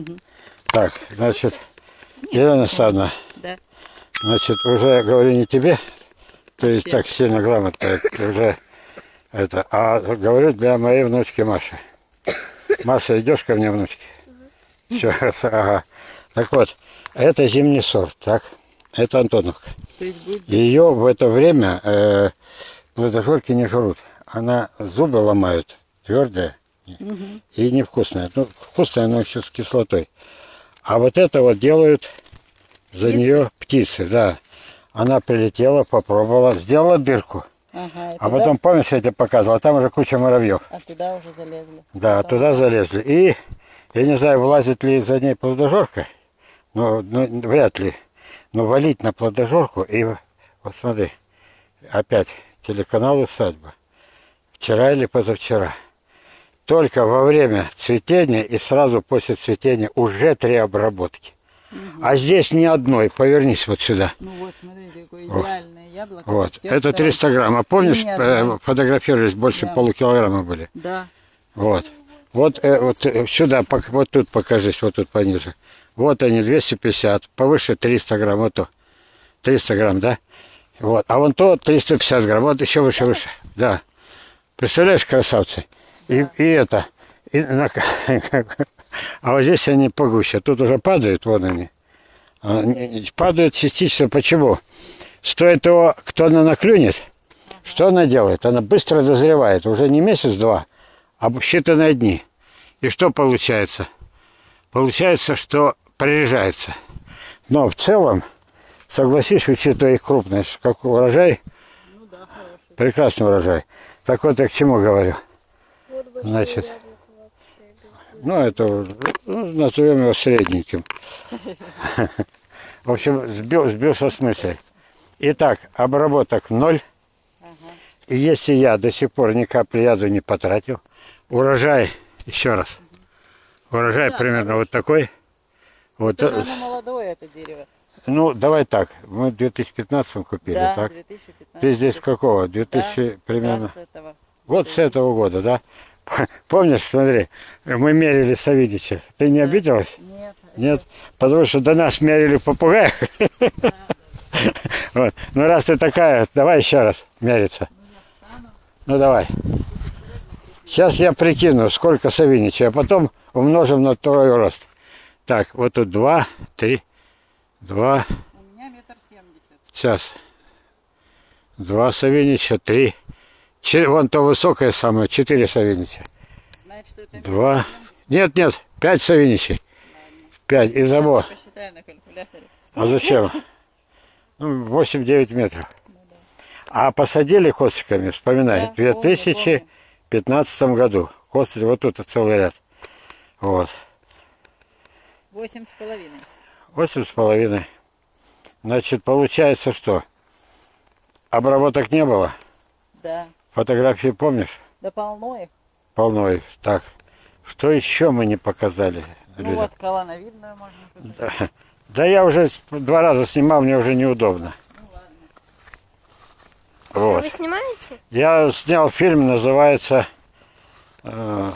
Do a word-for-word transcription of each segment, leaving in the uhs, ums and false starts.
Угу. Так, значит, Елена Александровна, Да. значит, уже говорю не тебе, то есть Всем. так сильно грамотно, это уже это, а говорю для моей внучки Маши. Маша, идешь ко мне, внучки? Еще раз, ага. Так вот, это зимний сорт, так? Это Антоновка. То есть будет... Ее в это время э, плодожорки не жрут. Она зубы ломают, твердые Угу. и невкусная. Ну, вкусная, но еще с кислотой. А вот это вот делают за Птицы? нее птицы, да. Она прилетела, попробовала, сделала дырку. Ага, и А туда... потом, помнишь, я тебе показывал, там уже куча муравьев. А туда уже залезли. Да, Потом... туда залезли. И я не знаю, вылазит ли за ней плодожорка, но, но вряд ли. Но валить на плодожорку, и вот смотри, опять телеканал «Усадьба». Вчера или позавчера. Только во время цветения и сразу после цветения уже три обработки. Угу. А здесь ни одной. Повернись вот сюда. Ну вот, смотрите, какое идеальное яблоко. Вот. Это триста грамм. А помнишь, э, фотографировались, больше Да. полукилограмма были? Да. Вот. Вот, э, вот э, сюда, вот тут покажись, вот тут пониже. Вот они, двести пятьдесят, повыше триста грамм, вот то. триста грамм, да? Вот. А вон то триста пятьдесят грамм, вот еще выше, выше. Да. Представляешь, красавцы? И, и это. И на... А вот здесь они погуще. Тут уже падают, вон они. Они падают частично. Почему? Стоит его, кто она наклюнет, что она делает? Она быстро дозревает. Уже не месяц-два, а считанные дни. И что получается? Получается, что прорежается. Но в целом, согласись, учитывая их крупность, как урожай, Ну да, хороший. прекрасный урожай. Так вот я к чему говорю. Значит, ну это, ну, назовем его средненьким. В общем, сбил, сбился с мысли. Итак, обработок ноль. Ага. И если я до сих пор ни капли яду не потратил, урожай, еще раз, урожай Да, примерно хороший. вот такой. Вот, Это оно молодое, это дерево. ну, давай так, мы в две тысячи пятнадцатом купили, Да, так? две тысячи пятнадцатый. Ты здесь какого? две тысячи Да, примерно? да, с этого. Вот с этого года, да? Помнишь, смотри, мы мерили Савидича. Ты не Да. обиделась? Нет. Нет? Потому что до нас мерили в попугаях. Вот. Ну, раз ты такая, давай еще раз мериться. Ну, давай. Сейчас я прикину, сколько Савинича, а потом умножим на твой рост. Так, вот тут два, три, два. У меня метр семьдесят. Сейчас. Два Савинича, три. Че- Вон то высокое самое, четыре Савинича. Значит, что это Два. метр семьдесят? Нет, нет, пять Савиничей. Пять. И забор. Сейчас я посчитаю на калькуляторе. А зачем? Ну, восемь-девять метров. А посадили косточками, вспоминай, в Да, две помню, тысячи пятнадцатом году. Косточки, вот тут целый ряд. Вот. Восемь с половиной. Восемь с половиной. Значит, получается, что обработок не было. Да. Фотографии помнишь? Да полно их. Полно их. Так. Что еще мы не показали? Ну людям? вот колоновидную можно показать. Да. Да я уже два раза снимал, мне уже неудобно. Ну ладно. Вот. Вы снимаете? Я снял фильм, называется э,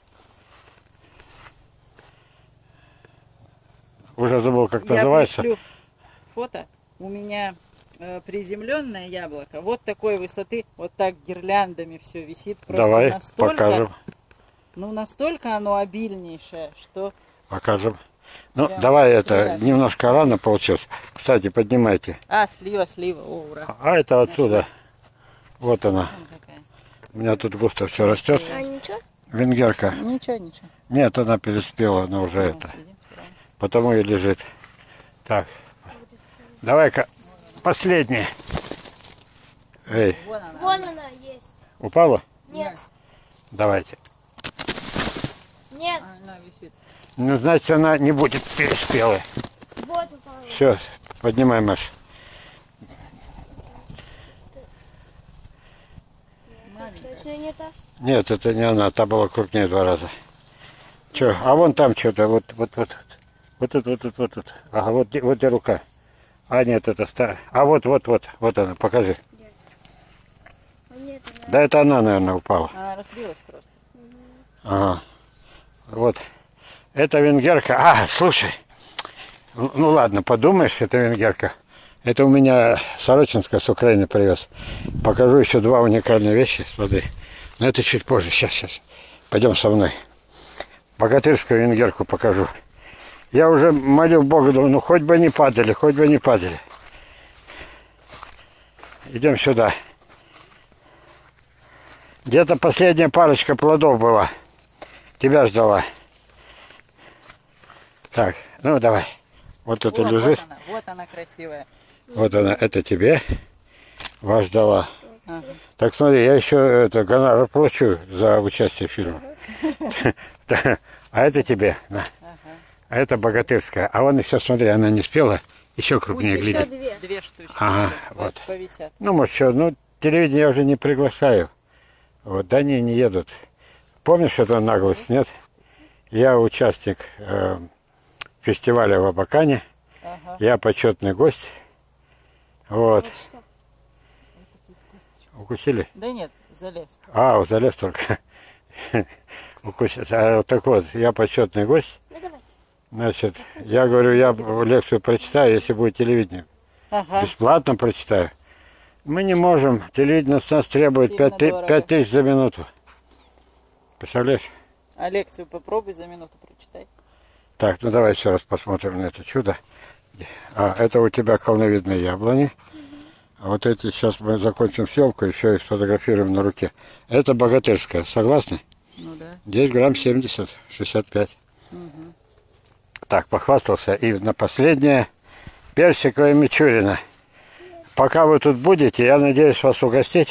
уже забыл, как Я называется. пришлю фото. У меня э, приземленное яблоко. Вот такой высоты. Вот так гирляндами все висит. Просто Давай настолько, покажем. ну настолько оно обильнейшее, что... Покажем. Ну, Прям давай это, прекрасно. немножко рано получилось. Кстати, поднимайте. А, слива, слива. О, ура. А это отсюда. Вот она. Вон какая. У меня тут густо все растет. А ничего? Венгерка. Ничего, ничего. Нет, она переспела, она уже Ну, это. сидим, справимся. Потому и лежит. Так. Давай-ка последнее. Эй, Вон она. Вон она есть. упала? Нет. Давайте. Нет. А, она висит. Ну, значит, она не будет переспелой. Вот упала. Все, поднимай, Маш. Точно не та? Нет, это не она, та была крупнее в два раза. Че, а вон там что-то, вот, вот, вот, вот тут, вот тут, вот тут. Ага, вот, где- вот где рука. А нет, это старая. А вот, вот, вот, вот она, покажи. А нет, она... Да это она, наверное, упала. Она разбилась просто. Ага. Вот. Это венгерка. А, слушай. Ну, ну ладно, подумаешь, это венгерка. Это у меня Сорочинская с Украины привез. Покажу еще два уникальные вещи. Смотри. Но это чуть позже. Сейчас, сейчас. Пойдем со мной. Богатырскую венгерку покажу. Я уже молил Бога, думаю, ну хоть бы не падали, хоть бы не падали. Идем сюда. Где-то последняя парочка плодов была. Тебя ждала. Так, ну давай. Вот это Вот, лежит. вот она, вот она красивая. Вот она, это тебе. Вас ждала. Ага. Так смотри, я еще это гонорар получу за участие в фильме. А это тебе. На. А это богатырская. А вон еще, смотри, она не спела. Еще крупнее Пусть еще глядит. две. Две штучки. Ага, вот. вот. Повисят. Ну, может, что, ну, телевидение я уже не приглашаю. Вот, да они не едут. Помнишь эту наглость, нет? Я участник э, фестиваля в Абакане. Ага. Я почетный гость. Вот. Вот что. Укусили? Да нет, залез. А, залез только. Укусили. А, вот так вот, я почетный гость. Ну давай. Значит, я говорю, я лекцию прочитаю, если будет телевидение. Ага. Бесплатно прочитаю. Мы не можем. Телевидение с нас требует Сильно пять ты- дорого. пять тысяч за минуту. Представляешь? А лекцию попробуй за минуту прочитай. Так, ну давай еще раз посмотрим на это чудо. А, это у тебя колновидные яблони. А вот эти, сейчас мы закончим съемку, еще их сфотографируем на руке. Это богатырская, согласны? Ну да. Здесь грамм семьдесят, шестьдесят пять. Угу. Так, похвастался. И на последнее персиковая мичурина. Пока вы тут будете, я надеюсь вас угостить.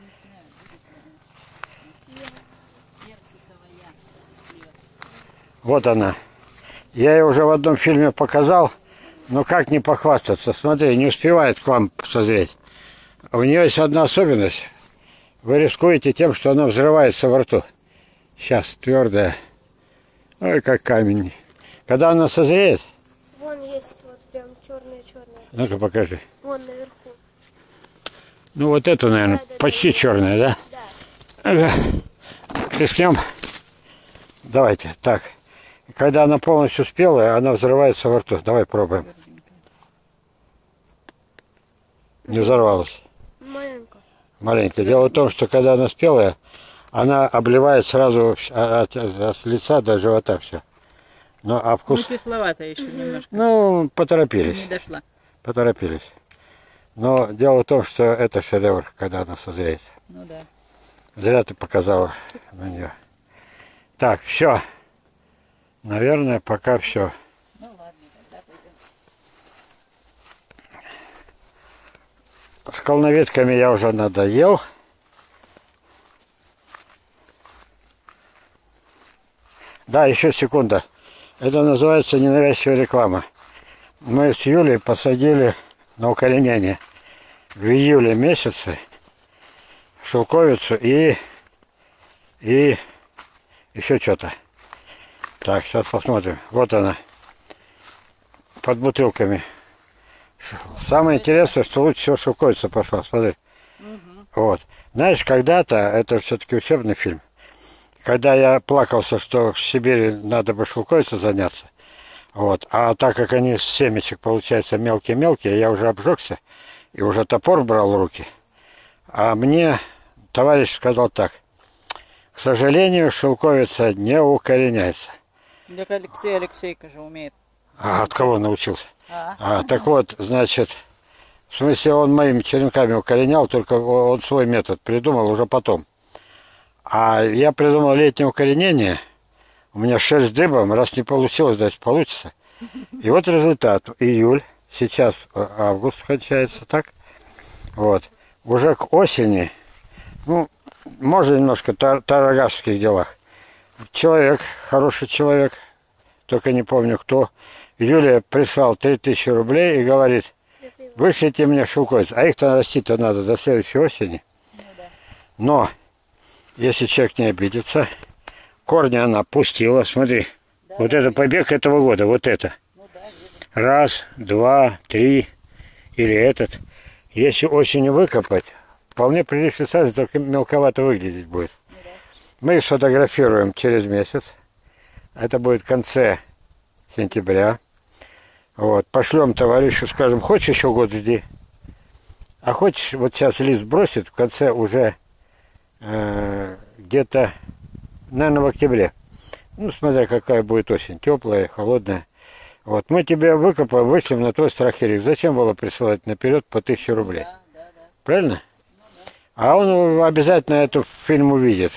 Вот она. Я ее уже в одном фильме показал. Но как не похвастаться? Смотри, не успевает к вам созреть. У нее есть одна особенность. Вы рискуете тем, что она взрывается во рту. Сейчас, твердая. Ой, как камень. Когда она созреет, Вон есть вот прям черные-черные. ну-ка покажи. Вон наверху. Ну вот это, наверное, Да, да, да. почти черная, да? Да. Ага. Рискнем. Давайте, так. Когда она полностью спелая, она взрывается во рту. Давай пробуем. Не взорвалась. Маленько. Маленько. Дело в том, что когда она спелая, она обливает сразу от, от лица до живота все. Ну, а Ну, вкус... кисловато еще немножко. Ну, Не поторопились. дошла. Поторопились. Но дело в том, что это шедевр, когда она созреет. Ну да. Зря ты показала на нее. Так, все. Наверное, пока все. Ну ладно, тогда пойдем. С колновидками я уже надоел. Да, еще секунда. Это называется ненавязчивая реклама. Мы с Юлей посадили на укоренение в июле месяце шелковицу и, и еще что-то. Так, сейчас посмотрим. Вот она. Под бутылками. Самое интересное, что лучше всего шелковица пошла. Смотри. Угу. Вот. Знаешь, когда-то, это все-таки учебный фильм, когда я плакался, что в Сибири надо бы шелковицей заняться, вот, а так как они с семечек, получается, мелкие-мелкие, я уже обжегся и уже топор брал в руки, а мне товарищ сказал так: к сожалению, шелковица не укореняется. Так Алексей Алексейко же умеет. А от кого научился? А, А, так вот, значит, в смысле, он моими черенками укоренял, только он свой метод придумал уже потом. А я придумал летнее укоренение. У меня шерсть дыбом, раз не получилось, значит получится. И вот результат. Июль, сейчас август кончается, так? Вот. Уже к осени, ну, можно немножко тар- тарагашских делах. Человек, хороший человек, только не помню кто, Юлия прислал три тысячи рублей и говорит: вышлите мне шелковицу. А их-то расти-то надо до следующей осени. ну да. Но, если человек не обидится, корни она пустила, смотри. Да, Вот да, это побег этого года, вот это. Ну да, видно. Раз, два, три, или этот. Если осенью выкопать, вполне прилично сажать, только мелковато выглядеть будет. Ну да. Мы их сфотографируем через месяц. Это будет в конце сентября. Вот. Пошлем товарищу, скажем, хочешь еще год жди? А хочешь, вот сейчас лист бросит, в конце уже э, где-то, наверное, в октябре. Ну, смотря какая будет осень, теплая, холодная. Вот, мы тебе выкопаем, вышлем на твой страх и риск. Зачем было присылать наперед по тысяче рублей? Да, да, да. Правильно? Ну, да. А он обязательно эту фильм увидит.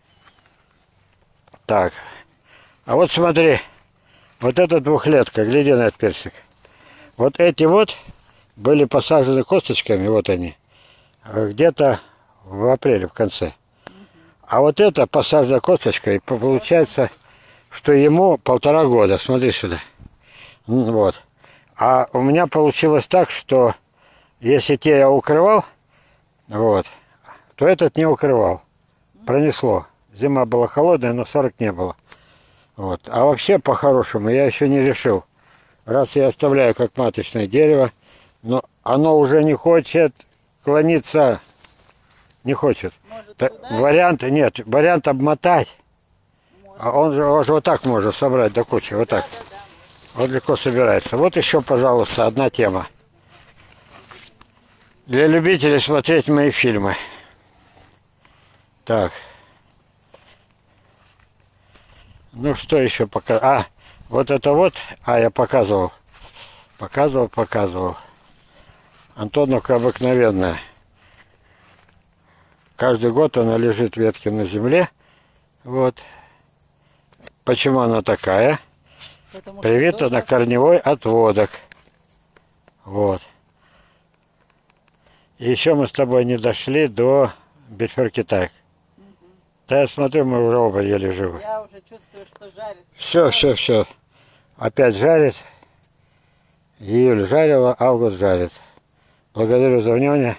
Так. А вот смотри, вот эта двухлетка, гляди на этот персик. Вот эти вот были посажены косточками, вот они, где-то в апреле, в конце. А вот это посажена косточкой, получается, что ему полтора года. Смотри сюда. Вот. А у меня получилось так, что если те я укрывал, вот, то этот не укрывал. Пронесло. Зима была холодная, но сорок не было. Вот. А вообще, по-хорошему, я еще не решил. Раз я оставляю как маточное дерево, но оно уже не хочет клониться, не хочет. Может, Та- туда? вариант, нет, вариант обмотать. А он же, он же вот так можно собрать до кучи, вот так. Да, да, да. Вот легко собирается. Вот еще, пожалуйста, одна тема. Для любителей смотреть мои фильмы. Так. Ну, что еще пока? А, вот это вот. А, я показывал. Показывал, показывал. Антоновка обыкновенная. Каждый год она лежит ветки на земле. Вот. Почему она такая? Потому что Привита тоже- на корневой отводок. Вот. И еще мы с тобой не дошли до Бельфор-Китай. Да, я смотрю, мы уже оба еле живы. Я уже чувствую, что жарит. Все, все, все. Опять жарит. Июль жарила, август жарит. Благодарю за внимание.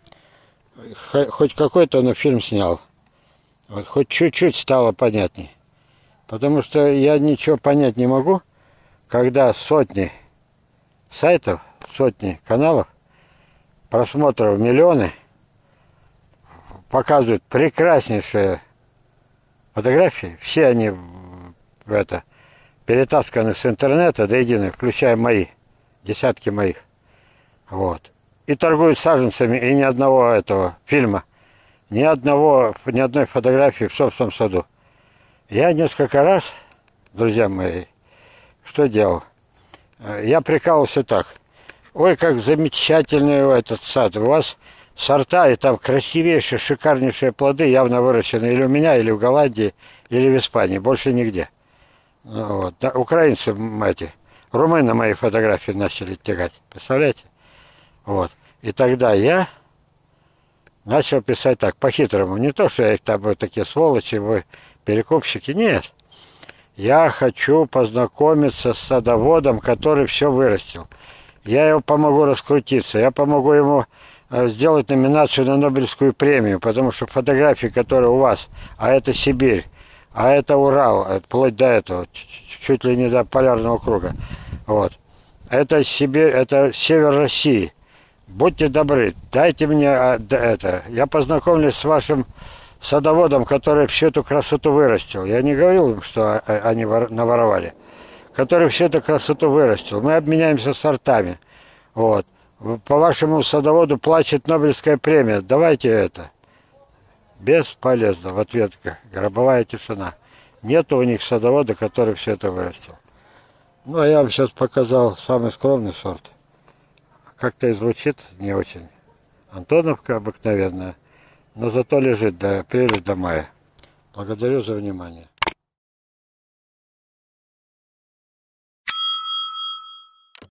Х- Хоть какой-то, но фильм снял. Вот, хоть чуть-чуть стало понятней. Потому что я ничего понять не могу, когда сотни сайтов, сотни каналов, просмотров миллионы, показывают прекраснейшие фотографии. Все они в это, перетасканы с интернета до единой, включая мои, десятки моих. Вот. И торгуют саженцами, и ни одного этого фильма, ни одного, ни одной фотографии в собственном саду. Я несколько раз, друзья мои, что делал? Я прикалывался так. Ой, как замечательный этот сад. У вас сорта, и там красивейшие, шикарнейшие плоды, явно выращены или у меня, или в Голландии, или в Испании. Больше нигде. Ну, вот. Да, украинцы эти, румыны мои фотографии начали тягать. Представляете? Вот. И тогда я начал писать так, по-хитрому. Не то, что я их там, вы такие сволочи, вы перекупщики. Нет. Я хочу познакомиться с садоводом, который все вырастил. Я ему помогу раскрутиться. Я помогу ему э, сделать номинацию на Нобелевскую премию, потому что фотографии, которые у вас, а это Сибирь, а это Урал, э, вплоть до этого, чуть, чуть ли не до полярного круга. Вот. Это Сибирь, это север России. Будьте добры, дайте мне а, да, это. Я познакомлюсь с вашим садоводом, который всю эту красоту вырастил. Я не говорил им, что а, они вор, наворовали. Который всю эту красоту вырастил. Мы обменяемся сортами. Вот. По вашему садоводу плачет Нобелевская премия. Давайте это. Бесполезно. В ответ гробовая тишина. Нет у них садовода, который все это вырастил. Ну, а я вам сейчас показал самый скромный сорт. Как-то и звучит не очень. Антоновка обыкновенная, но зато лежит до апреля, до мая. Благодарю за внимание.